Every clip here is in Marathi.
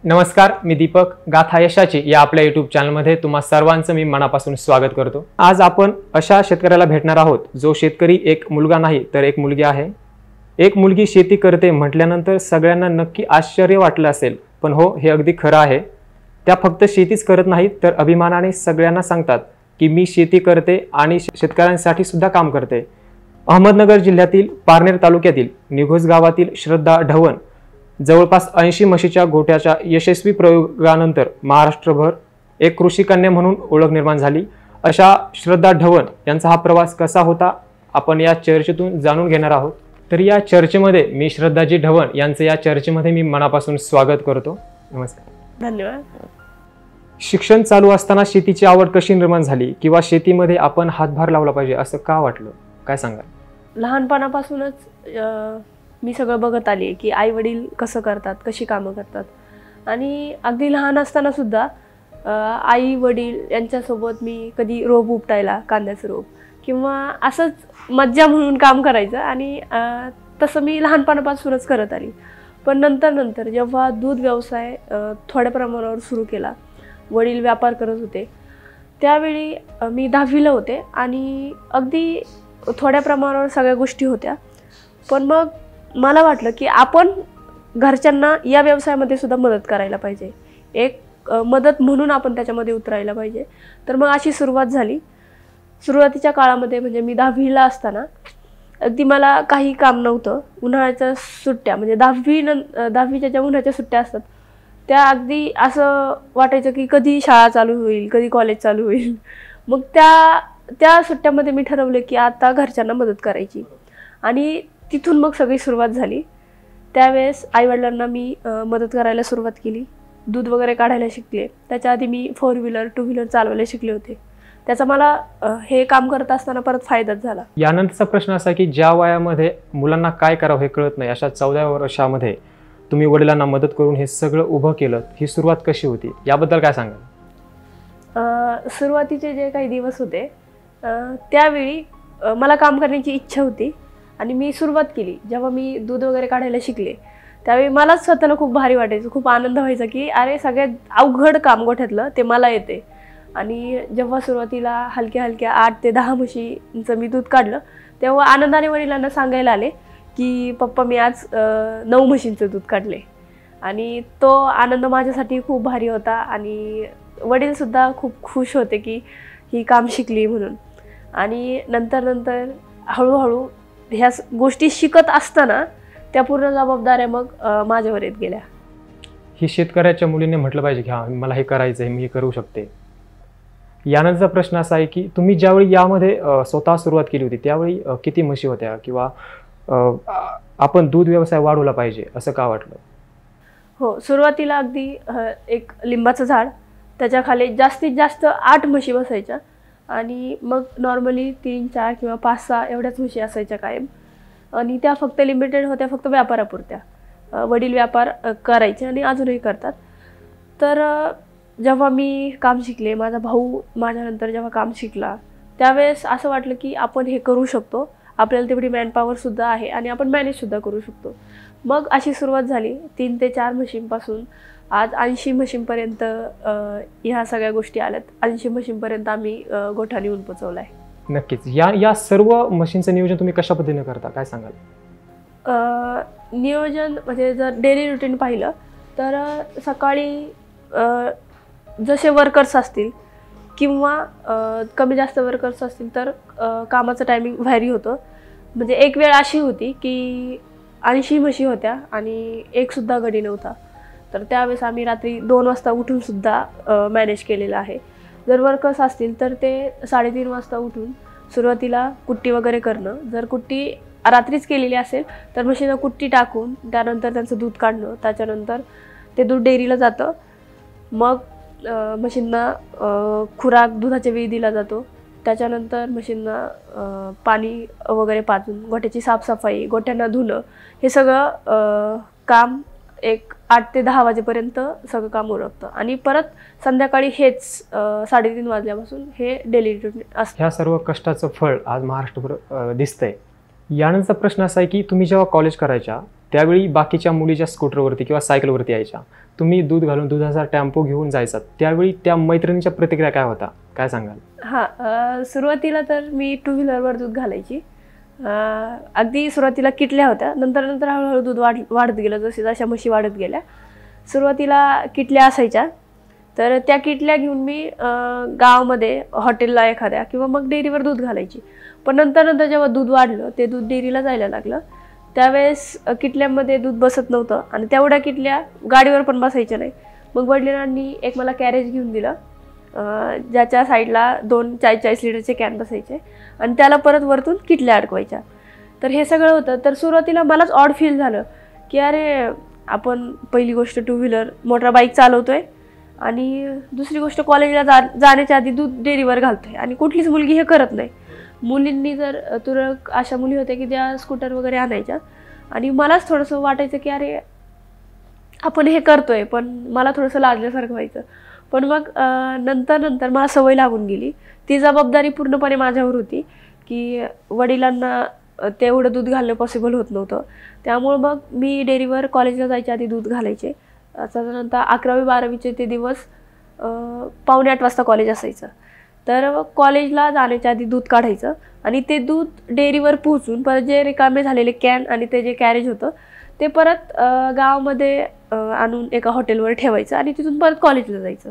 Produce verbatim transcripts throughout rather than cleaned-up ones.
नमस्कार, मी दीपक. गाथा यशाची या आपल्या यूट्यूब चॅनलमध्ये तुम्हा सर्वांचं मी मनापासून स्वागत करतो. आज आपण अशा शेतकऱ्याला भेटणार आहोत जो शेतकरी एक मुलगा नाही तर एक मुलगी आहे. एक मुलगी शेती करते म्हटल्यानंतर सगळ्यांना नक्की आश्चर्य वाटलं असेल, पण हो, हे अगदी खरं आहे. त्या फक्त शेतीच करत नाहीत तर अभिमानाने सगळ्यांना सांगतात की मी शेती करते आणि शेतकऱ्यांसाठी सुद्धा काम करते. अहमदनगर जिल्ह्यातील पारनेर तालुक्यातील निघोज गावातील श्रद्धा ढवण जवळपास ऐंशी म्हशीच्या गोठ्याच्या यशस्वी प्रयोगानंतर महाराष्ट्रभर एक कृषी कन्या म्हणून ओळख निर्माण झाली. अशा श्रद्धा ढवण यांचा हा प्रवास कसा होता आपण या चर्चेतून जाणून घेणार आहोत. तर या चर्चेमध्ये मी श्रद्धाजी ढवण यांचं या चर्चेमध्ये मी मनापासून स्वागत करतो. नमस्कार. धन्यवाद. शिक्षण चालू असताना शेतीची आवड कशी निर्माण झाली किंवा शेतीमध्ये आपण हातभार लावला पाहिजे असं का वाटलं, काय सांगाल? लहानपणापासूनच मी सगळं बघत आली की आई वडील कसं करतात, कशी कामं करतात आणि अगदी लहान असताना सुद्धा आई वडील यांच्यासोबत मी कधी रोप उपटायला, कांद्याचं रोप किंवा असंच मज्जा म्हणून काम करायचं आणि तसं मी लहानपणापासूनच करत आली. पण नंतर नंतर जेव्हा दूध व्यवसाय थोड्या प्रमाणावर सुरू केला, वडील व्यापार करत होते, त्यावेळी मी दहावीला होते आणि अगदी थोड्या प्रमाणावर सगळ्या गोष्टी होत्या. पण मग मला वाटलं की आपण घरच्यांना या व्यवसायामध्ये सुद्धा मदत करायला पाहिजे, एक मदत म्हणून आपण त्याच्यामध्ये उतरायला पाहिजे. तर मग अशी सुरुवात झाली. सुरुवातीच्या काळामध्ये म्हणजे मी दहावीला असताना अगदी मला काही काम नव्हतं. उन्हाळ्याच्या सुट्ट्या म्हणजे दहावी नं दहावीच्या ज्या उन्हाळ्याच्या सुट्ट्या असतात त्या अगदी असं वाटायचं की कधी शाळा चालू होईल, कधी कॉलेज चालू होईल. मग त्या त्या सुट्ट्यामध्ये मी ठरवले की आता घरच्यांना मदत करायची आणि तिथून मग सगळी सुरुवात झाली. त्यावेळेस आईवडिलांना मी मदत करायला सुरुवात केली. दूध वगैरे काढायला शिकले. त्याच्या आधी मी फोर व्हीलर टू व्हीलर चालवायला शिकले होते. त्याचा मला हे काम करत असताना परत फायदाच झाला. यानंतरचा प्रश्न असा की ज्या वयामध्ये मुलांना काय करावं हे कळत नाही, अशा चौदा वर्षामध्ये तुम्ही वडिलांना मदत करून हे सगळं उभं केलं, ही सुरुवात कशी होती याबद्दल काय सांगाल? सुरुवातीचे जे काही दिवस होते त्यावेळी मला काम करण्याची इच्छा होती आणि मी सुरुवात केली. जेव्हा मी दूध वगैरे काढायला शिकले त्यावेळी मलाच स्वतःला खूप भारी वाटायचं, खूप आनंद व्हायचा की अरे सगळ्यात अवघड काम गोठ्यातलं ते मला येते. आणि जेव्हा सुरुवातीला हलक्या हलक्या आठ ते दहा म्हशींचं मी दूध काढलं तेव्हा आनंदाने वडिलांना सांगायला आले की पप्पा मी आज नऊ म्हशींचं दूध काढले. आणि तो आनंद माझ्यासाठी खूप भारी होता आणि वडीलसुद्धा खूप खुश होते की ही काम शिकली म्हणून. आणि नंतर नंतर हळूहळू ह्या गोष्टी शिकत असताना त्या पूर्ण जबाबदाऱ्या मग माझ्यावर येत गेल्या. ही शेतकऱ्याच्या मुलीने म्हटलं पाहिजे की हां मला हे करायचं आहे, मी हे करू शकते. यानंतरचा प्रश्न असा आहे की तुम्ही ज्यावेळी यामध्ये स्वतः सुरुवात केली होती त्यावेळी किती म्हशी होत्या किंवा आपण दूध व्यवसाय वाढवला पाहिजे असं का वाटलं? हो, सुरुवातीला अगदी एक लिंबाचं झाड, त्याच्या खाली जास्तीत जास्त आठ म्हशी बसायच्या आणि मग नॉर्मली तीन चार किंवा पाच सहा एवढ्याच म्हशी असायच्या कायम. आणि त्या फक्त लिमिटेड होत्या, फक्त व्यापारापुरत्या. वडील व्यापार करायचे आणि अजूनही करतात. तर जेव्हा मी काम शिकले, माझा भाऊ माझ्यानंतर जेव्हा काम शिकला त्यावेळेस असं वाटलं की आपण हे करू शकतो, आपल्याला तेवढी मॅनपॉवरसुद्धा आहे आणि आपण मॅनेजसुद्धा करू शकतो. मग अशी सुरुवात झाली. तीन ते चार म्हशींपासून आज ऐंशी म्हशींपर्यंत ह्या सगळ्या गोष्टी आल्यात. ऐंशी म्हशींपर्यंत आम्ही गोठा नेऊन पोचवला आहे. नक्कीच. या या सर्व म्हशींचं नियोजन तुम्ही कशा पद्धतीने करता, काय सांगाल? नियोजन म्हणजे जर डेली रुटीन पाहिलं तर सकाळी जसे वर्कर्स असतील किंवा कमी जास्त वर्कर्स असतील तर कामाचं टायमिंग व्हॅरी होतं. म्हणजे एक वेळ अशी होती की ऐंशी म्हशी होत्या आणि एकसुद्धा गडी नव्हता. तर त्यावेळेस आम्ही रात्री दोन वाजता उठूनसुद्धा मॅनेज केलेलं आहे. जर वर्कर्स असतील तर ते साडेतीन वाजता उठून सुरुवातीला कुट्टी वगैरे करणं, जर कुट्टी रात्रीच केलेली असेल तर म्हशींना कुट्टी टाकून त्यानंतर त्यांचं दूध काढणं, त्याच्यानंतर ते दूध डेअरीला जातं. मग म्हशींना खुराक दुधाच्या वेळी दिला जातो. त्याच्यानंतर म्हशींना पाणी वगैरे पाजून गोठ्याची साफसफाई, गोठ्यांना धुणं, हे सगळं काम एक आठ ते दहा वाजेपर्यंत सगळं काम उरकतं आणि परत संध्याकाळी हेच साडेतीन वाजल्यापासून हे डेली रुटीन असतं. ह्या सर्व कष्टाचं फळ आज महाराष्ट्रभर दिसतंय. यानंतरचा प्रश्न असा आहे की तुम्ही जेव्हा कॉलेज करायच्या त्यावेळी बाकीच्या मुली ज्या स्कूटरवरती किंवा सायकलवरती यायच्या, तुम्ही दूध घालून दुधाचा टेम्पो घेऊन जायचा, त्यावेळी त्या मैत्रिणीच्या प्रतिक्रिया काय होता, काय सांगाल? हां, सुरुवातीला तर मी टू व्हीलरवर दूध घालायची. अगदी सुरुवातीला किटल्या होत्या, नंतर नंतर हळूहळू दूध वाढ वाढत गेलं जसे जशा म्हशी वाढत गेल्या. सुरुवातीला किटल्या असायच्या, तर त्या किटल्या घेऊन मी गावामध्ये हॉटेलला एखाद्या किंवा मग डेअरीवर दूध घालायची. पण नंतर नंतर जेव्हा दूध वाढलं, ते दूध डेअरीला जायला लागलं, त्यावेळेस किटल्यांमध्ये दूध बसत नव्हतं आणि तेवढ्या किटल्या गाडीवर पण बसायच्या नाही. मग वडिलांनी एक मला कॅरेज घेऊन दिलं, ज्याच्या साईडला दोन चाळीस चाळीस लिटरचे कॅन बसायचे आणि त्याला परत वरतून किटल्या अडकवायच्या. तर हे सगळं होतं. तर सुरुवातीला मलाच ऑड फील झालं की अरे, आपण पहिली गोष्ट टू व्हीलर मोटर बाईक चालवतोय आणि दुसरी गोष्ट कॉलेजला जा जाण्याच्या आधी दूध डेअरीवर घालतोय आणि कुठलीच मुलगी हे करत नाही. मुलींनी जर तुरळक अशा मुली होत्या की त्या स्कूटर वगैरे आणायच्या आणि मलाच थोडंसं वाटायचं की अरे, आपण हे करतोय, पण मला थोडंसं लाजल्यासारखं व्हायचं. पण मग नंतर नंतर मला सवय लागून गेली. ती जबाबदारी पूर्णपणे माझ्यावर होती की वडिलांना तेवढं दूध घालणं पॉसिबल होत नव्हतं. त्यामुळं मग मी डेअरीवर कॉलेजला जायच्या आधी दूध घालायचे. त्याच्यानंतर अकरावी बारावीचे ते दिवस पावणे आठ वाजता कॉलेज असायचं. तर कॉलेजला जाण्याच्या आधी दूध काढायचं आणि ते दूध डेअरीवर पोहोचून परत जे रिकामे झालेले कॅन आणि ते जे कॅरेज होतं ते परत गावामध्ये आणून एका हॉटेलवर ठेवायचं आणि तिथून परत कॉलेजला जायचं.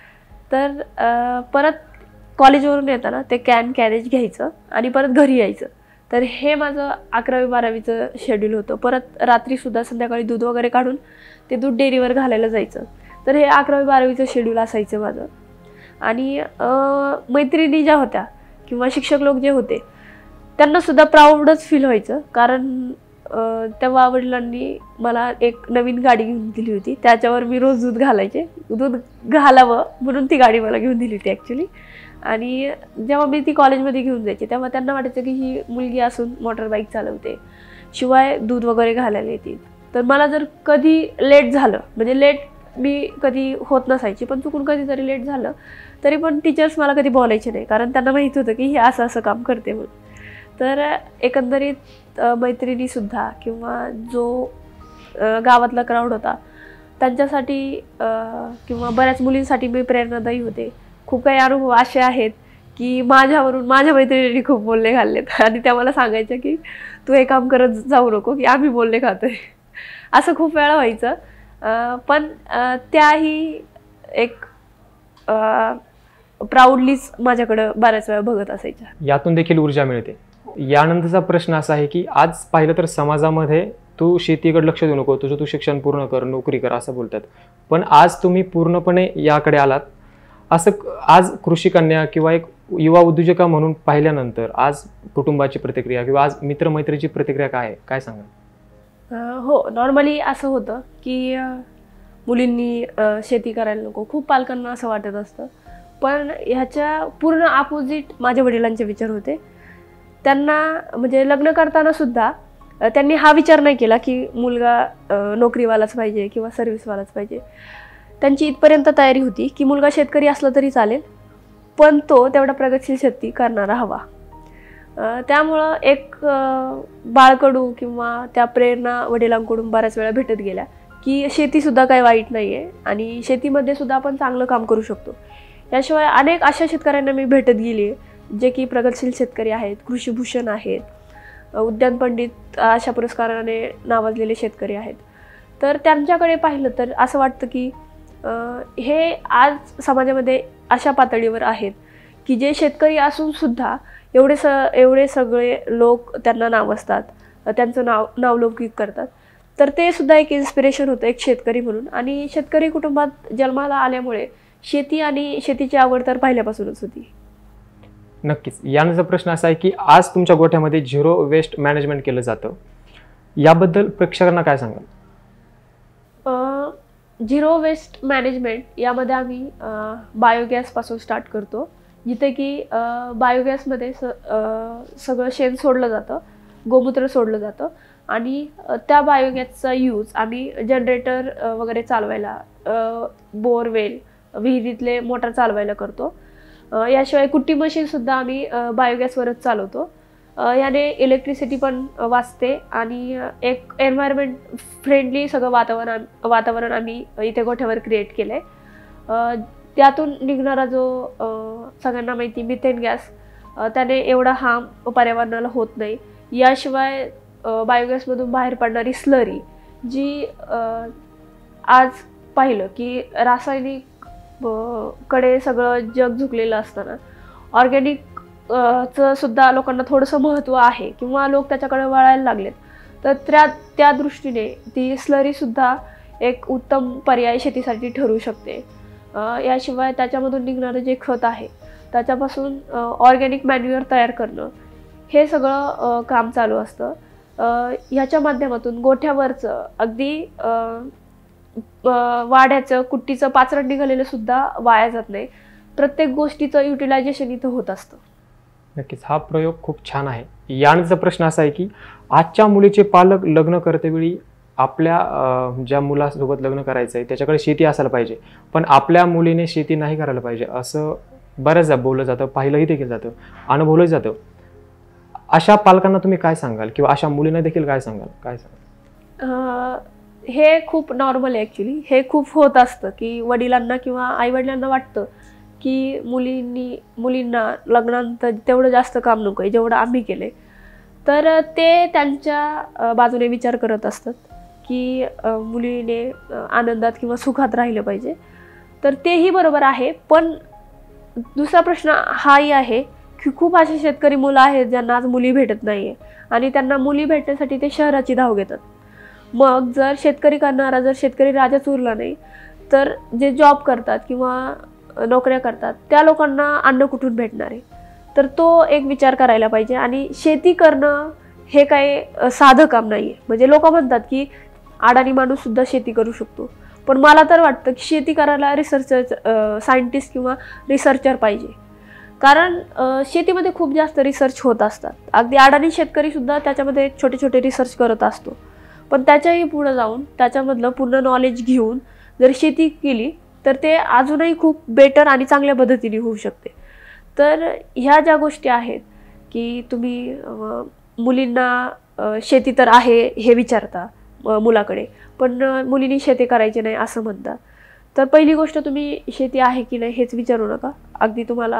तर परत कॉलेजवरून येताना ते कॅन कॅरेज घ्यायचं आणि परत घरी यायचं. तर हे माझं अकरावी बारावीचं शेड्यूल होतं. परत रात्रीसुद्धा संध्याकाळी दूध वगैरे काढून ते दूध डेअरीवर घालायला जायचं. तर हे अकरावी बारावीचं शेड्यूल असायचं माझं. आणि मैत्रिणी ज्या होत्या किंवा शिक्षक लोक जे होते त्यांनासुद्धा प्राऊडच फील व्हायचं, कारण तेव्हा वडिलांनी मला एक नवीन गाडी घेऊन दिली होती. त्याच्यावर मी रोज दूध घालायचे, दूध घालावं म्हणून ती गाडी मला घेऊन दिली होती ॲक्च्युली. आणि जेव्हा मी ती कॉलेजमध्ये घेऊन जायचे तेव्हा त्यांना वाटायचं की ही मुलगी असून मोटर बाईक चालवते, शिवाय दूध वगैरे घालायला येते. तर मला जर कधी लेट झालं, म्हणजे लेट मी कधी होत नसायची, पण चुकून कधीतरी लेट झालं तरी पण टीचर्स मला कधी बोलायचे नाही, कारण त्यांना माहीत होतं की ही असं असं काम करते म्हणून. तर एकंदरीत मैत्रिणीसुद्धा किंवा जो गावातला क्राऊड होता त्यांच्यासाठी किंवा बऱ्याच मुलींसाठी मी प्रेरणादायी होते. खूप काही अनुभव असे आहेत की माझ्यावरून माझ्या मैत्रिणींनी खूप बोलणे घाललेत आणि त्या मला सांगायच्या की तू हे काम करत जाऊ नको की आम्ही बोलणे खातोय. असं खूप वेळा व्हायचं. पण त्याही एक प्राऊडलीच माझ्याकडं बऱ्याच वेळा बघत असायच्या. यातून देखील ऊर्जा मिळते. यानंतरचा प्रश्न असा आहे की आज पाहिलं तर समाजामध्ये तू शेतीकडे लक्ष देऊ नको, तुझं तू शिक्षण पूर्ण कर, नोकरी कर असं बोलतात. पण आज तुम्ही पूर्णपणे याकडे आलात. असं आज कृषी कन्या किंवा एक युवा उद्योजका म्हणून पाहिल्यानंतर आज कुटुंबाची प्रतिक्रिया किंवा आज मित्रमैत्रीची प्रतिक्रिया काय आहे, काय सांगा? हो, नॉर्मली असं होतं की मुलींनी शेती करायला नको, खूप पालकांना असं वाटत असतं. पण ह्याच्या पूर्ण अपोजिट माझ्या वडिलांचे विचार होते. त्यांना म्हणजे लग्न करताना सुद्धा त्यांनी हा विचार नाही केला की मुलगा नोकरीवालाच पाहिजे किंवा सर्व्हिसवालाच पाहिजे. त्यांची इथपर्यंत तयारी होती की मुलगा शेतकरी असला तरी चालेल, पण तो तेवढा प्रगतशील शेती करणारा हवा. त्यामुळं एक बाळकडू किंवा त्या प्रेरणा वडिलांकडून बऱ्याच वेळा भेटत गेल्या की शेतीसुद्धा काही वाईट नाही आहे आणि शेतीमध्ये सुद्धा आपण चांगलं काम करू शकतो. याशिवाय अनेक अशा शेतकऱ्यांना मी भेटत गेली जे की प्रगतशील शेतकरी आहेत, कृषीभूषण आहेत, उद्यान पंडित अशा पुरस्काराने नावाजलेले शेतकरी आहेत. तर त्यांच्याकडे पाहिलं तर असं वाटतं की हे आज समाजामध्ये अशा पातळीवर आहेत की जे शेतकरी असून सुद्धा एवढे स एवढे सगळे लोक त्यांना नावजतात, त्यांचं नाव नावलौकिक करतात. तर ते सुद्धा एक इन्स्पिरेशन होतं एक शेतकरी म्हणून. आणि शेतकरी कुटुंबात जन्माला आल्यामुळे शेती आणि शेतीची आवड तर पहिल्यापासूनच होती. नक्कीच. यानंतर प्रश्न असा आहे की आज तुमच्या गोठ्यामध्ये झिरो वेस्ट मॅनेजमेंट केलं जातं, याबद्दल प्रेक्षकांना काय सांगाल? झिरो वेस्ट मॅनेजमेंट यामध्ये आम्ही बायोगॅसपासून स्टार्ट करतो, जिथे की बायोगॅसमध्ये स सगळं शेण सोडलं जातं, गोमूत्र सोडलं जातं आणि त्या बायोगॅसचा यूज आम्ही जनरेटर वगैरे चालवायला, बोरवेल, विहिरीतले मोटर चालवायला करतो. याशिवाय कुट्टी मशीनसुद्धा आम्ही बायोगॅसवरच चालवतो. अ, याने इलेक्ट्रिसिटी पण वाचते आणि एक एन्व्हायरमेंट फ्रेंडली सगळं वातावरण वातावरण आम्ही इथे गोठ्यावर क्रिएट केलं आहे. त्यातून निघणारा जो अ, सगळ्यांना माहिती मिथेन गॅस, त्याने एवढा हार्म पर्यावरणाला होत नाही. याशिवाय बायोगॅसमधून बाहेर पडणारी स्लरी, जी आज पाहिलं की रासायनिक कडे सगळं जग झुकलेलं असताना ऑर्गॅनिक चं सुद्धा लोकांना थोडंसं महत्त्व आहे किंवा लोक त्याच्याकडे वळायला लागलेत. तर त्या त्या दृष्टीने ती स्लरीसुद्धा एक उत्तम पर्याय शेतीसाठी ठरू शकते. याशिवाय त्याच्यामधून निघणारं जे खत आहे त्याच्यापासून ऑर्गॅनिक मॅन्युअर तयार करणं, हे सगळं काम चालू असतं. ह्याच्या माध्यमातून गोठ्यावरचं अगदी वाड्याचं कुट्टीचं पाचरट निघालेलं सुद्धा वाया जात नाही. प्रत्येक गोष्टीचं युटिलायझेशन इथं होत असतं. नक्कीच हा प्रयोग खूप छान आहे. यानंतरचा प्रश्न असा आहे की आजच्या मुलीचे पालक लग्न करतेवेळी आपल्या ज्या मुलासोबत लग्न करायचं आहे त्याच्याकडे शेती असायला पाहिजे, पण आपल्या मुलीने शेती नाही करायला पाहिजे असं बऱ्याचदा बोललं जातं, पाहिलंही देखील जातं, अनुभवलं जातं. अशा पालकांना तुम्ही काय सांगाल किंवा अशा मुलींना देखील काय सांगाल काय सांगाल? हे खूप नॉर्मल आहे ॲक्च्युली. हे खूप होत असतं की वडिलांना किंवा आईवडिलांना वाटतं की मुलींनी मुलींना लग्नानंतर तेवढं जास्त काम नको आहे जेवढं आम्ही केले. तर ते त्यांच्या बाजूने विचार करत असतात की मुलीने आनंदात किंवा सुखात राहिलं पाहिजे. तर तेही बरोबर आहे, पण दुसरा प्रश्न हाही आहे की खूप असे शेतकरी मुलं आहेत ज्यांना आज मुली भेटत नाही आहे आणि त्यांना मुली भेटण्यासाठी ते शहराची धाव घेतात. मग जर शेतकरी करणारा जर शेतकरी राजाच उरला नाही, तर जे जॉब करतात किंवा नोकऱ्या करतात त्या लोकांना अन्न कुठून भेटणार आहे? तर तो एक विचार करायला पाहिजे. आणि शेती करणं हे काही साधं काम नाही आहे. म्हणजे लोक म्हणतात की अडाणी माणूस सुद्धा शेती करू शकतो, पण मला तर वाटतं की शेती करायला रिसर्चर सायंटिस्ट किंवा रिसर्चर पाहिजे. कारण शेतीमध्ये खूप जास्त रिसर्च होत असतात. अगदी अडाणी शेतकरीसुद्धा त्याच्यामध्ये छोटे छोटे रिसर्च करत असतो, पण त्याच्याही पुढं जाऊन त्याच्यामधलं पूर्ण नॉलेज घेऊन जर शेती केली तर ते अजूनही खूप बेटर आणि चांगल्या पद्धतीने होऊ शकते. तर ह्या ज्या गोष्टी आहेत की तुम्ही मुलींना शेती तर आहे हे विचारता मुलाकडे, पण मुलींनी शेती करायची नाही असं म्हणता, तर पहिली गोष्ट तुम्ही शेती आहे की नाही हेच विचारू नका. अगदी तुम्हाला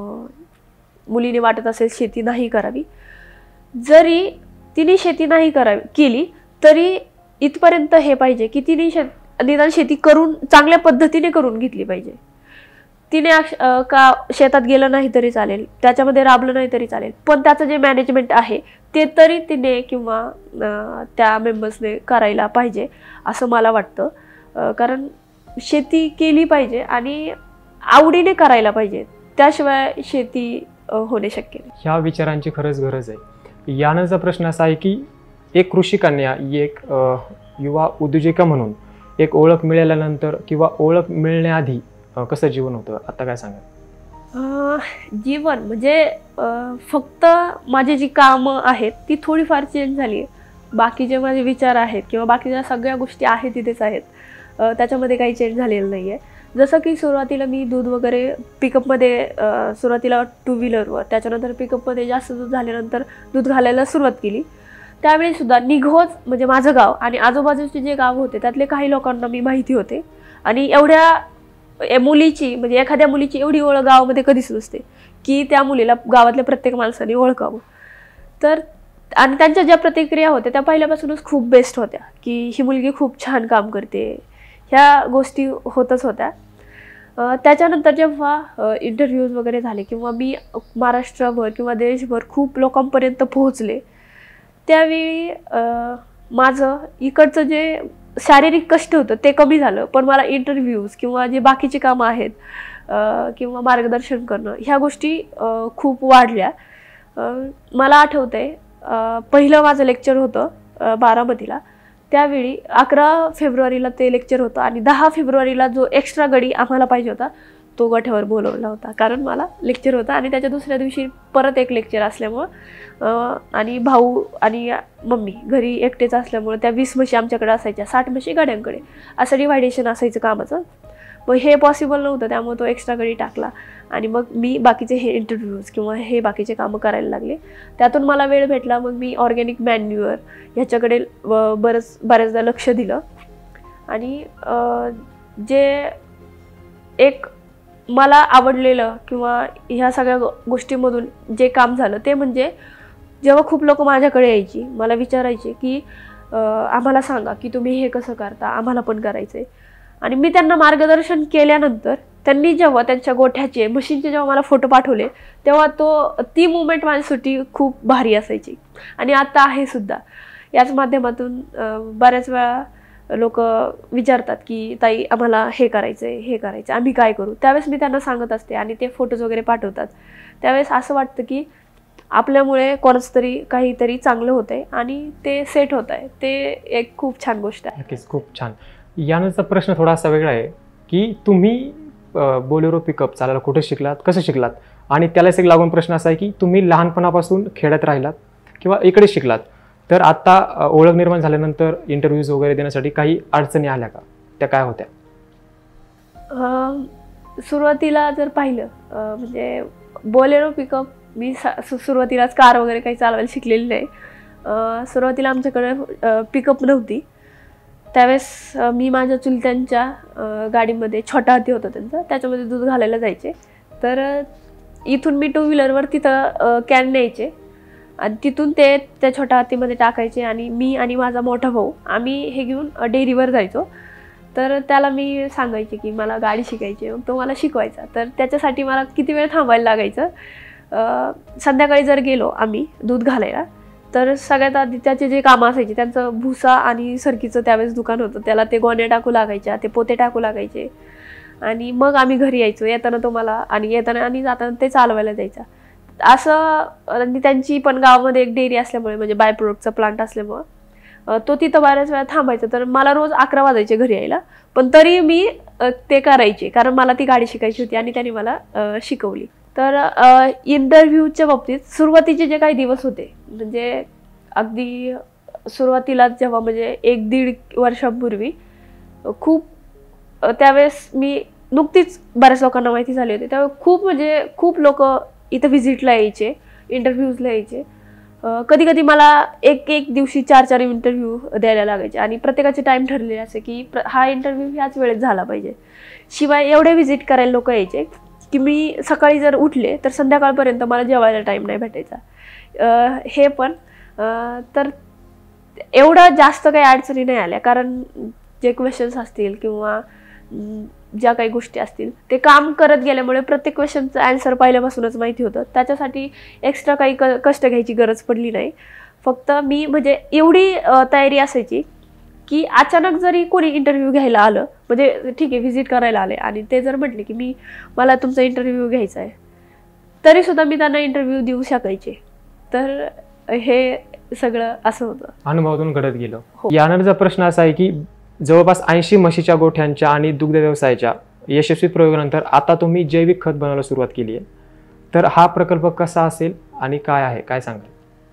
मुलीने वाटत असेल शेती नाही करावी, जरी तिने शेती नाही करावी केली तरी इथपर्यंत हे पाहिजे की तिने शेत निदान शेती करून चांगल्या पद्धतीने करून घेतली पाहिजे. तिने का शेतात गेलं नाही तरी चालेल, त्याच्यामध्ये राबलं नाही तरी चालेल, पण त्याचं जे मॅनेजमेंट आहे ते तरी तिने किंवा त्या मेंबर्सने करायला पाहिजे असं मला वाटतं. कारण शेती केली पाहिजे आणि आवडीने करायला पाहिजे, त्याशिवाय शेती होणे शक्य नाही. ह्या विचारांची खरंच गरज आहे. यानंतरचा प्रश्न असा आहे की एक कृषी कन्या, एक युवा उद्योजिका म्हणून एक ओळख मिळाल्यानंतर किंवा ओळख मिळण्याआधी कसं जीवन होतं, आता काय सांगाल? जीवन म्हणजे फक्त माझी जी कामं आहेत ती थोडीफार चेंज झाली आहे. बाकीचे माझे विचार आहेत किंवा बाकीच्या सगळ्या गोष्टी आहेत तिथेच आहेत, त्याच्यामध्ये काही चेंज झालेलं नाही आहे. जसं की सुरुवातीला मी दूध वगैरे पिकअपमध्ये सुरुवातीला टू व्हीलरवर, त्याच्यानंतर पिकअपमध्ये जास्त दूध झाल्यानंतर दूध घालायला सुरुवात केली. त्यावेळीसुद्धा निघोज म्हणजे माझं गाव आणि आजूबाजूचे जे गाव होते त्यातले काही लोकांना मी माहिती होते. आणि एवढ्या मुलीची म्हणजे एखाद्या मुलीची एवढी ओळख गावामध्ये कधीच नसते की त्या मुलीला गावातल्या प्रत्येक माणसाने ओळखावं. तर आणि त्यांच्या ज्या प्रतिक्रिया होत्या त्या पहिल्यापासूनच खूप बेस्ट होत्या की ही मुलगी खूप छान काम करते, ह्या गोष्टी होतच होत्या. त्याच्यानंतर जेव्हा इंटरव्ह्यूज वगैरे झाले किंवा मी महाराष्ट्रभर किंवा देशभर खूप लोकांपर्यंत पोहोचले, त्यावेळी माझं इकडचं जे शारीरिक कष्ट होतं ते कमी झालं, पण मला इंटरव्ह्यूज किंवा जे बाकीची कामं आहेत किंवा मार्गदर्शन करणं ह्या गोष्टी खूप वाढल्या. मला आठवतं आहे पहिलं माझं लेक्चर होतं बारामतीला, त्यावेळी अकरा फेब्रुवारीला ते लेक्चर होतं आणि दहा फेब्रुवारीला जो एक्स्ट्रा गडी आम्हाला पाहिजे होता तो गोठ्यावर बोलवला होता, कारण मला लेक्चर होता आणि त्याच्या दुसऱ्या दिवशी परत एक लेक्चर असल्यामुळं आणि भाऊ आणि मम्मी घरी एकटेच असल्यामुळं त्या वीस म्हशी आमच्याकडे असायच्या, साठ म्हशी गाड्यांकडे, असं डिव्हायडेशन असायचं कामाचं. मग हे पॉसिबल नव्हतं, त्यामुळे तो एक्स्ट्रा गडी टाकला आणि मग मी बाकीचे हे इंटरव्ह्यूज किंवा हे बाकीचे कामं करायला लागले. त्यातून मला वेळ भेटला, मग मी ऑर्गॅनिक मॅन्युअर ह्याच्याकडे बरंच बऱ्याचदा लक्ष दिलं. आणि जे एक मला आवडलेलं किंवा ह्या सगळ्या गोष्टीमधून जे काम झालं ते म्हणजे जेव्हा खूप लोक माझ्याकडे यायची, मला विचारायचे की आम्हाला सांगा की तुम्ही हे कसं करता, आम्हाला पण करायचं आहे. आणि मी त्यांना मार्गदर्शन केल्यानंतर त्यांनी जेव्हा त्यांच्या गोठ्याचे मशीनचे जेव्हा मला फोटो पाठवले तेव्हा तो ती मुवमेंट माझ्यासाठी खूप भारी असायची आणि आता आहे सुद्धा. याच माध्यमातून बऱ्याच वेळा लोक विचारतात की ताई आम्हाला हे करायचं आहे, हे करायचं, आम्ही काय करू. त्यावेळेस मी त्यांना सांगत असते आणि ते फोटोज वगैरे पाठवतात. त्यावेळेस असं वाटतं की आपल्यामुळे कोणाच तरी काहीतरी चांगलं होतंय आणि ते सेट होत आहे. ते एक खूप छान गोष्ट आहे. नक्कीच, खूप छान. यानंतरचा प्रश्न थोडासा वेगळा आहे की तुम्ही बोलेरो पिकअप चालायला कुठे शिकलात, कसं शिकलात, आणि त्यालाच एक लागून प्रश्न असा आहे की तुम्ही लहानपणापासून खेड्यात राहिलात किंवा इकडे शिकलात, तर आता ओळख निर्माण झाल्यानंतर इंटरव्ह्यूज वगैरे देण्यासाठी काही अडचणी आल्या का, त्या काय होत्या? सुरुवातीला जर पाहिलं म्हणजे बोलेरो पिकअप मी सुरुवातीलाच कार वगैरे काही चालवायला शिकलेली नाही. सुरुवातीला आमच्याकडे पिकअप नव्हती. त्यावेळेस मी माझ्या चुलत्यांच्या गाडीमध्ये छोटा हाती होता त्यांचा, त्याच्यामध्ये दूध घालायला जायचे. तर इथून मी टू व्हीलरवर तिथं कॅन न्यायचे आणि तिथून ते त्या छोट्या हातीमध्ये टाकायचे आणि मी आणि माझा मोठा भाऊ आम्ही हे घेऊन डेअरीवर जायचो. तर त्याला मी सांगायचे की मला गाडी शिकायची, मग तो मला शिकवायचा. तर त्याच्यासाठी मला किती वेळ थांबायला लागायचं. संध्याकाळी जर गेलो आम्ही दूध घालायला तर सगळ्यात आधी त्याचे जे कामं असायचे, त्यांचं भुसा आणि सरकीचं त्यावेळेस दुकान होतं, त्याला ते गोण्या टाकू लागायच्या, ते पोते टाकू लागायचे आणि मग आम्ही घरी यायचो. येताना तो मला आणि येताना आणि जाताना ते चालवायला जायचा. असं आणि त्यांची पण गावामध्ये एक डेअरी असल्यामुळे म्हणजे बाय प्रोडक्टचा प्लांट असल्यामुळं तो तिथं बऱ्याच वेळा थांबायचा. तर मला रोज अकरा वाजायचे घरी यायला, पण तरी मी ते करायचे कारण मला ती गाडी शिकायची होती आणि त्यांनी मला शिकवली. तर इंटरव्ह्यूच्या बाबतीत सुरुवातीचे जे काही दिवस होते म्हणजे अगदी सुरुवातीला जेव्हा म्हणजे एक दीड वर्षांपूर्वी खूप त्यावेळेस मी नुकतीच बऱ्याच लोकांना माहिती झाली होती, त्यावेळेस खूप म्हणजे खूप लोक इथं व्हिजिटला यायचे, इंटरव्ह्यूजला यायचे. कधी कधी मला एक एक दिवशी चार चार इंटरव्ह्यू द्यायला लागायचे आणि प्रत्येकाचे टाईम ठरलेले असे की हा इंटरव्ह्यू ह्याच वेळेत झाला पाहिजे. शिवाय एवढे व्हिजिट करायला लोक यायचे की मी सकाळी जर उठले तर संध्याकाळपर्यंत मला जेवायला टाईम नाही भेटायचा. हे पण तर एवढं जास्त काही अडचणी नाही आल्या कारण जे क्वेश्चन्स असतील किंवा ज्या काही गोष्टी असतील ते काम करत गेल्यामुळे प्रत्येक क्वेश्चनचं आन्सर पहिल्यापासूनच माहिती होतं. त्याच्यासाठी एक्स्ट्रा काही क कष्ट घ्यायची गरज पडली नाही. फक्त मी म्हणजे एवढी तयारी असायची की अचानक जरी कोणी इंटरव्ह्यू घ्यायला आलं म्हणजे ठीक आहे व्हिजिट करायला आले आणि ते जर म्हटले की मी मला तुमचा इंटरव्ह्यू घ्यायचा आहे तरीसुद्धा मी त्यांना इंटरव्ह्यू देऊ शकायचे. तर हे सगळं असं होतं, अनुभवातून घडत गेलं. यानंतरचा प्रश्न असा आहे की जवळपास ऐंशी म्हशीच्या गोठ्यांच्या आणि दुग्ध व्यवसायाच्या यशस्वी प्रयोगानंतर आता तुम्ही जैविक खत बनवायला सुरुवात केली आहे, तर हा प्रकल्प कसा असेल आणि काय आहे, काय सांगाल?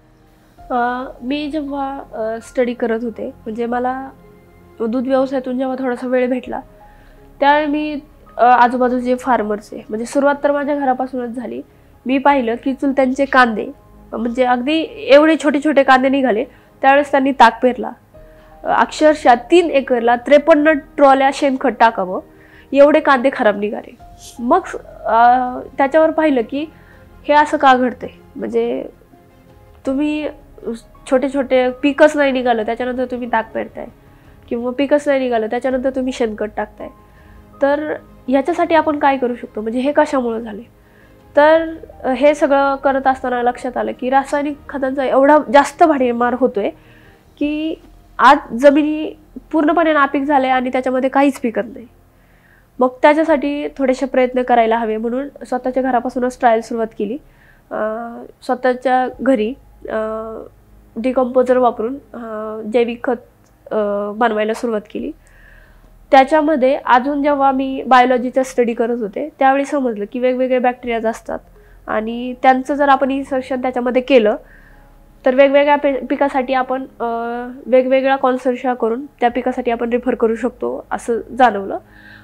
मी जेव्हा स्टडी करत होते म्हणजे मला दूध व्यवसायातून जेव्हा थोडासा वेळ भेटला त्यावेळी मी आजूबाजूचे फार्मर्स आहे म्हणजे सुरुवात तर माझ्या घरापासूनच झाली. मी पाहिलं की चुलत्यांचे कांदे म्हणजे अगदी एवढे छोटे छोटे कांदे निघाले. त्यावेळेस त्यांनी ताक पेरला, अक्षरशः तीन एकरला त्रेपन्न ट्रॉल्या शेणखत टाकावं एवढे कांदे खराब निघाले. मग त्याच्यावर पाहिलं की हे असं का घडतंय, म्हणजे तुम्ही छोटे छोटे पिकच नाही निघालं त्याच्यानंतर तुम्ही ताक पेरताय किंवा पिकच नाही निघालं त्याच्यानंतर तुम्ही शेणखत टाकताय. तर ह्याच्यासाठी आपण काय करू शकतो, म्हणजे हे कशामुळे झाले. तर हे सगळं करत असताना लक्षात आलं की रासायनिक खतांचा एवढा जास्त भाडीमार होतोय की आज जमिनी पूर्णपणे नापीक झाल्या आणि त्याच्यामध्ये काहीच पिकत नाही. मग त्याच्यासाठी थोडेसे प्रयत्न करायला हवे म्हणून स्वतःच्या घरापासूनच ट्रायल सुरुवात केली. स्वतःच्या घरी डिकम्पोजर वापरून जैविक खत बनवायला सुरुवात केली. त्याच्यामध्ये अजून जेव्हा मी बायोलॉजीचा स्टडी करत होते त्यावेळी समजलं की वेगवेगळे बॅक्टेरियाज असतात आणि त्यांचं जर आपण इन्सर्शन त्याच्यामध्ये केलं तर वेगवेगळ्या पे पिकासाठी आपण वेगवेगळा कॉन्सर्शिया करून त्या पिकासाठी आपण रिफर करू शकतो असं जाणवलं.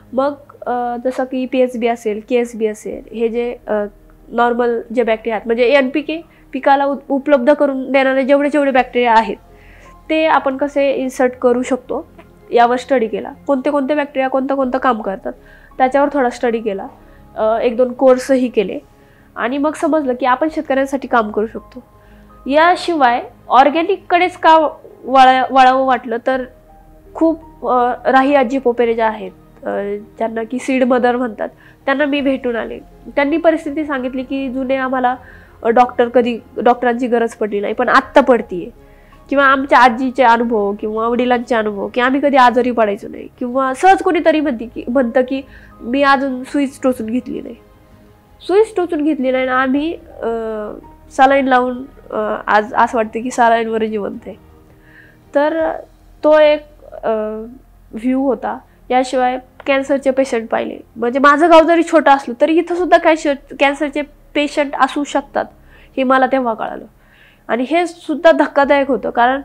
मग अ, जसं की पी एच बी असेल, के एस बी असेल, हे जे नॉर्मल जे बॅक्टेरिया आहेत, म्हणजे एन पी के पिकाला उ उपलब्ध करून देणारे जेवढे जेवढे बॅक्टेरिया आहेत ते आपण कसे इन्सर्ट करू शकतो यावर स्टडी केला. कोणते कोणते बॅक्टेरिया कोणतं कोणतं काम करतात त्याच्यावर थोडा स्टडी केला. एक दोन कोर्सही केले आणि मग समजलं की आपण शेतकऱ्यांसाठी काम करू शकतो. याशिवाय ऑर्गॅनिककडेच का वळा वळावं वाटलं तर खूप राही आजी पोपेरे ज्या आहेत, ज्यांना की सीड मदर म्हणतात, त्यांना मी भेटून आले. त्यांनी परिस्थिती सांगितली की जुने आम्हाला डॉक्टर कधी डॉक्टरांची गरज पडली नाही, पण आत्ता पडतीये. किंवा आमच्या आजीचे अनुभव किंवा वडिलांचे अनुभव की आम्ही कधी आजारी पडायचो नाही. किंवा सहज कोणीतरी म्हणते की म्हणतं की मी अजून सुईच टोचून घेतली नाही, सुईच टोचून घेतली नाही ना आम्ही सलाईन लावून आज असं वाटतं की सलाईनवर जिवंत आहे. तर तो एक व्ह्यू होता. याशिवाय कॅन्सरचे पेशंट पाहिले. म्हणजे माझं गाव जरी छोटं असलं तरी इथं सुद्धा कॅन्सर कॅन्सरचे पेशंट असू शकतात हे मला तेव्हा कळालं. आणि हे सुद्धा धक्कादायक होतं, कारण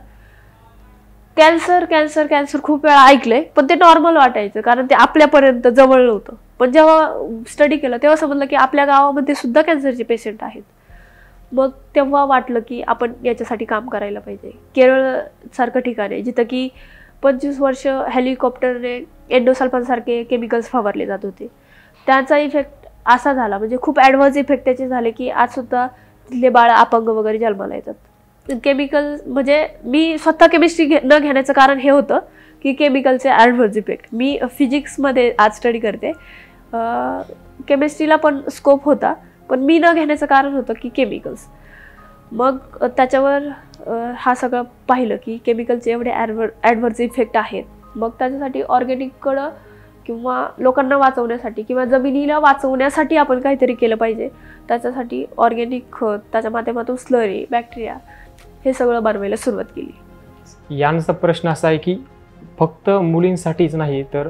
कॅन्सर कॅन्सर कॅन्सर खूप वेळा ऐकलंय, पण ते नॉर्मल वाटायचं कारण ते आपल्यापर्यंत जवळ नव्हतं. पण जेव्हा स्टडी केलं तेव्हा समजलं की आपल्या गावामध्ये सुद्धा कॅन्सरचे पेशंट आहेत. मग तेव्हा वाटलं की आपण याच्यासाठी काम करायला पाहिजे. केरळसारखं ठिकाण आहे जिथं की पंचवीस वर्ष हेलिकॉप्टरने एंडोसल्फानसारखे केमिकल्स फवारले जात होते. त्याचा इफेक्ट असा झाला, म्हणजे खूप ॲडव्हान्स इफेक्ट त्याचे झाले की आजसुद्धा तिथले बाळ अपंग वगैरे जन्माला येतात. केमिकल म्हणजे मी स्वतः केमिस्ट्री घे न घेण्याचं कारण हे होतं की केमिकलचे ॲडव्हान्स इफेक्ट. मी फिजिक्समध्ये आज स्टडी करते, केमिस्ट्रीला पण स्कोप होता, पण मी न घेण्याचं कारण होतं की केमिकल्स. मग त्याच्यावर हा सगळं पाहिलं की केमिकलचे एवढे ॲडव्हर ॲडव्हर्स इफेक्ट आहेत. मग त्याच्यासाठी ऑर्गॅनिककडं किंवा लोकांना वाचवण्यासाठी किंवा जमिनीला वाचवण्यासाठी आपण काहीतरी केलं पाहिजे. त्याच्यासाठी ऑर्गॅनिक खत, त्याच्या माध्यमातून स्लरी, बॅक्टेरिया हे सगळं बनवायला सुरुवात केली. यांचा प्रश्न असा आहे की फक्त मुलींसाठीच नाही तर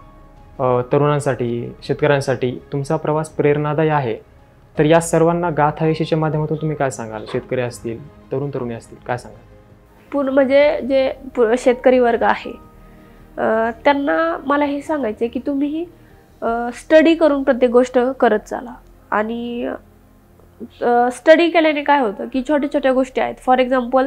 तरुणांसाठी, शेतकऱ्यांसाठी तुमचा प्रवास प्रेरणादायी आहे. तर या सर्वांना गाथा यशाच्या माध्यमातून तुम्ही काय सांगाल? शेतकरी असतील, तरुण तरुणी असतील, काय सांगाल? पूर्ण म्हणजे जे शेतकरी वर्ग आहे त्यांना मला हे सांगायचं आहे की तुम्ही स्टडी करून प्रत्येक गोष्ट करत चाला. आणि स्टडी केल्याने काय होतं की छोट्या छोट्या गोष्टी आहेत. फॉर एक्झाम्पल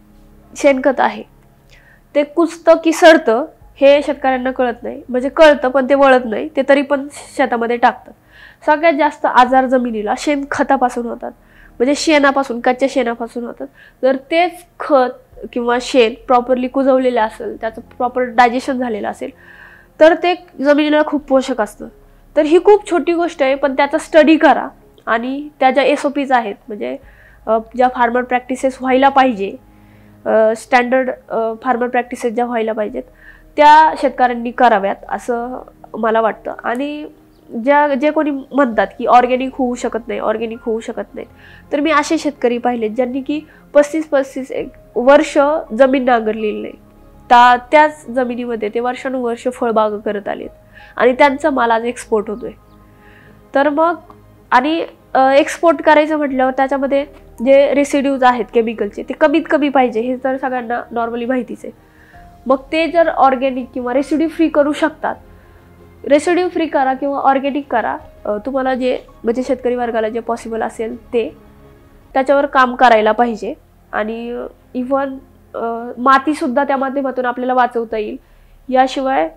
शेणखत आहे, ते कुजतं की सडतं हे शेतकऱ्यांना कळत नाही. म्हणजे कळतं पण ते वळत नाही, ते तरी पण शेतामध्ये टाकतात. सगळ्यात जास्त आजार जमिनीला शेणखतापासून होतात, म्हणजे शेणापासून, कच्च्या शेणापासून होतात. जर तेच खत किंवा शेण प्रॉपरली कुजवलेलं असेल, त्याचं प्रॉपर डायजेशन झालेलं असेल तर ते जमिनीला खूप पोषक असतं. तर ही खूप छोटी गोष्ट आहे, पण त्याचा स्टडी करा आणि त्या ज्या एस ओ पीज आहेत, म्हणजे ज्या फार्मर प्रॅक्टिसेस व्हायला पाहिजे, स्टँडर्ड फार्मर प्रॅक्टिसेस ज्या व्हायला पाहिजेत त्या शेतकऱ्यांनी कराव्यात असं मला वाटतं. आणि ज्या जे कोणी म्हणतात की ऑर्गॅनिक होऊ शकत नाही, ऑर्गॅनिक होऊ शकत नाही, तर मी असे शेतकरी पाहिलेत ज्यांनी की पस्तीस पस्तीस एक वर्ष जमीन नांगरलेली नाही, त्या त्याच जमिनीमध्ये ते वर्षानुवर्ष फळबाग करत आलेत आणि त्यांचा माल आज एक्सपोर्ट होतोय. तर मग आणि एक्सपोर्ट करायचं म्हटल्यावर त्याच्यामध्ये जे रेसिड्यूज आहेत केमिकलचे ते कमीत कमी पाहिजे, हे तर सगळ्यांना नॉर्मली माहितीच आहे. मग ते जर ऑर्गॅनिक किंवा रेसिड्यू फ्री करू शकतात, रेसिड्यू फ्री करा किंवा ऑर्गॅनिक करा, तुम्हाला जे म्हणजे शेतकरी वर्गाला जे पॉसिबल असेल ते त्याच्यावर काम करायला पाहिजे. आणि इव्हन मातीसुद्धा त्या माध्यमातून आपल्याला वाचवता येईल. याशिवाय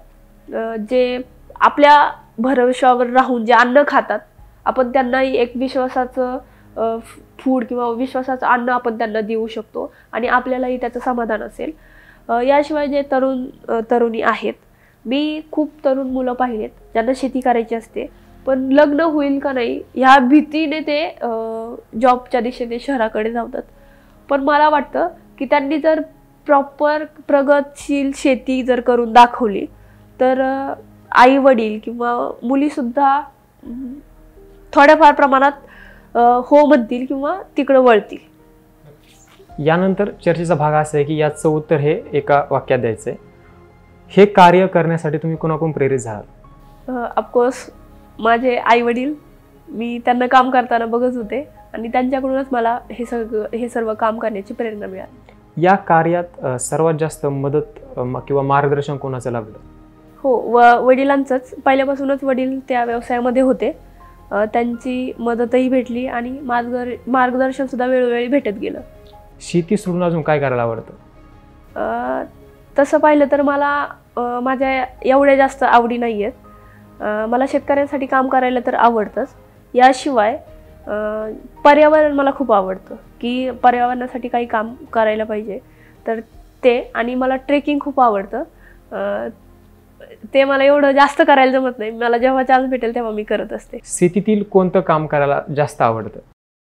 जे आपल्या भरवशावर राहून जे अन्न खातात आपण त्यांनाही एक विश्वासाचं फूड किंवा विश्वासाचं अन्न आपण त्यांना देऊ शकतो आणि आपल्यालाही त्याचं समाधान असेल. याशिवाय जे तरुण तरुणी आहेत, मी खूप तरुण मुलं पाहिलेत ज्यांना शेती करायची असते पण लग्न होईल का नाही ह्या भीतीने ते जॉबच्या दिशेने शहराकडे धावतात. पण मला वाटतं की त्यांनी जर प्रॉपर प्रगतशील शेती जर करून दाखवली तर आई वडील किंवा मुलीसुद्धा थोड्याफार प्रमाणात हो म्हणतील किंवा तिकडं वळतील. यानंतर चर्चेचा भाग असा आहे की याचं उत्तर हे एका वाक्यात द्यायचं आहे. हे कार्य करण्यासाठी तुम्ही कोणाकडून प्रेरित झालात? ऑफकोर्स माझे आई वडील, मी त्यांना काम करताना बघत होते आणि त्यांच्याकडूनच मला हे सगळं हे सर्व काम करण्याची प्रेरणा मिळाली. या कार्यात सर्वात जास्त मदत किंवा मार्गदर्शन कोणाचं लाभलं? हो, व वडिलांचंच. पहिल्यापासूनच वडील त्या व्यवसायामध्ये होते. अ, त्यांची मदतही भेटली आणि मार्गदर मार्गदर्शनसुद्धा वेळोवेळी भेटत गेलं. शेती सोडून अजून काय करायला आवडतं? अ, तसं पाहिलं तर मला अ, माझ्या एवढ्या जास्त आवडी नाही आहेत. अ, मला शेतकऱ्यांसाठी काम करायला तर आवडतंच. याशिवाय अ, पर्यावरण मला खूप आवडतं, की पर्यावरणासाठी काही काम करायला पाहिजे. तर ते आणि मला ट्रेकिंग खूप आवडतं. अ, ते मला एवढं जास्त करायला जमत नाही. मला जेव्हा चान्स भेटेल तेव्हा मी करत असते. शेतीतील कोणतं काम करायला जास्त आवडतं?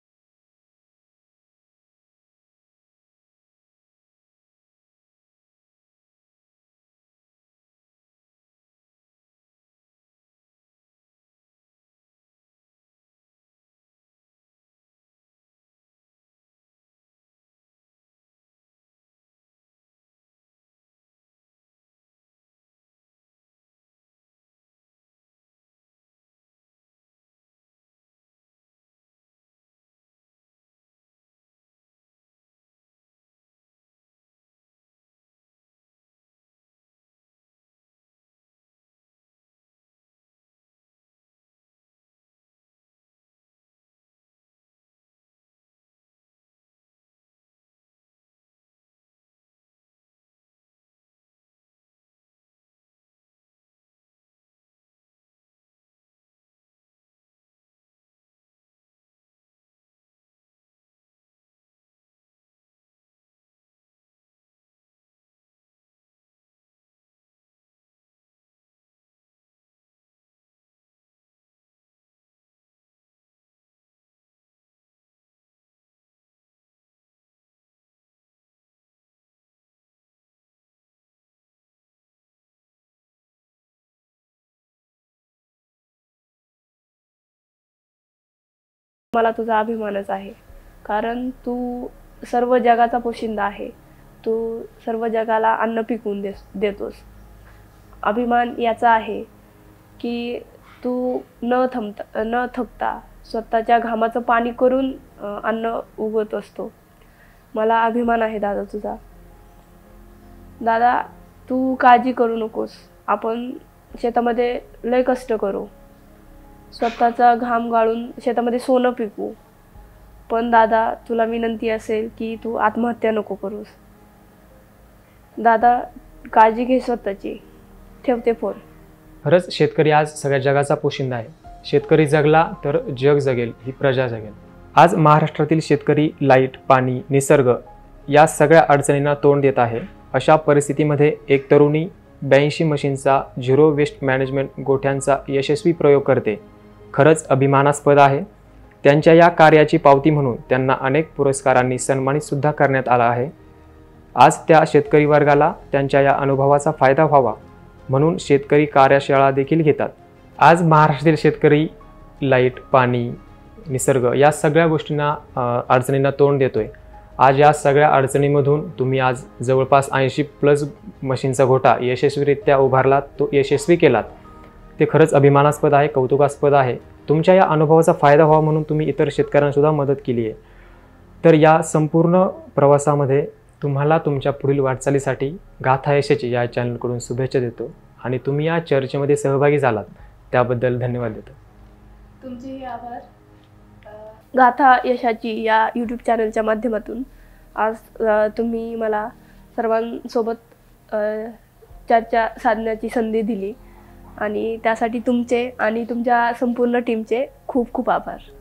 मला तुझा अभिमानच आहे. कारण तू सर्व जगाचा पोशिंदा आहे. तू सर्व जगाला अन्न पिकवून देस देतोस. अभिमान याचा आहे की तू न थंबता न थकता स्वतःच्या घामाचं पाणी करून अ, अन्न उगवत असतो. मला अभिमान आहे दादा तुझा. दादा, तू काळजी करू नकोस. आपण शेतामध्ये लय कष्ट करू. स्वतःचा घाम गाळून शेतामध्ये सोनं पिकवू. पण दादा, तुला विनंती असेल की तू आत्महत्या नको करूस. दादा, काळजी घे स्वतःची. ठेवते फोन. खरंच शेतकरी आज सगळ्या जगाचा पोशिंदा आहे. शेतकरी जगला तर जग जगेल, ही प्रजा जगेल. आज महाराष्ट्रातील शेतकरी लाईट, पाणी, निसर्ग या सगळ्या अडचणींना तोंड देत आहे. अशा परिस्थितीमध्ये एक तरुणी ब्याऐंशी मशीनचा झिरो वेस्ट मॅनेजमेंट गोठ्यांचा यशस्वी प्रयोग करते. खरंच अभिमानास्पद आहे. त्यांच्या या कार्याची पावती म्हणून त्यांना अनेक पुरस्कारांनी सन्मानितसुद्धा करण्यात आला आहे. आज त्या शेतकरी वर्गाला त्यांच्या या अनुभवाचा फायदा व्हावा म्हणून शेतकरी कार्यशाळा देखील घेतात. आज महाराष्ट्रातील शेतकरी लाईट, पाणी, निसर्ग या सगळ्या गोष्टींना अडचणींना तोंड देतोय. आज या सगळ्या अडचणीमधून तुम्ही आज जवळपास ऐंशी प्लस मशीनचा गोठा यशस्वीरित्या उभारलात, तो यशस्वी केलात. ते खरंच अभिमानास्पद आहे, कौतुकास्पद आहे. तुमच्या या अनुभवाचा फायदा व्हावा म्हणून तुम्ही इतर शेतकऱ्यांनासुद्धा मदत केली आहे. तर या संपूर्ण प्रवासामध्ये तुम्हाला तुमच्या पुढील वाटचालीसाठी गाथा यशाची या चॅनलकडून शुभेच्छा देतो आणि तुम्ही या चर्चेमध्ये सहभागी झालात त्याबद्दल धन्यवाद देतो. तुमचेही आभार. गाथा यशाची या यूट्यूब चॅनलच्या माध्यमातून आज अ, तुम्ही मला सर्वांसोबत अ, चर्चा साधण्याची संधी दिली आणि त्यासाठी तुमचे आणि तुमच्या संपूर्ण टीमचे खूप खूप आभार.